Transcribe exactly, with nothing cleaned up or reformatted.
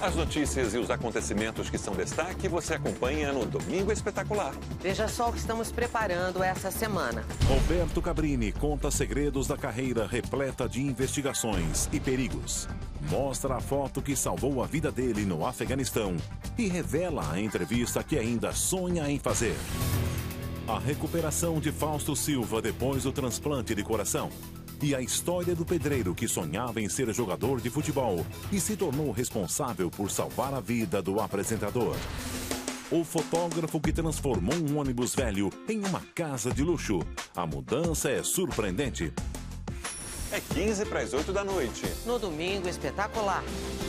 As notícias e os acontecimentos que são destaque você acompanha no Domingo Espetacular. Veja só o que estamos preparando essa semana. Roberto Cabrini conta segredos da carreira repleta de investigações e perigos. Mostra a foto que salvou a vida dele no Afeganistão e revela a entrevista que ainda sonha em fazer. A recuperação de Fausto Silva depois do transplante de coração. E a história do pedreiro que sonhava em ser jogador de futebol e se tornou responsável por salvar a vida do apresentador. O fotógrafo que transformou um ônibus velho em uma casa de luxo. A mudança é surpreendente. É quinze para as oito da noite. No Domingo Espetacular.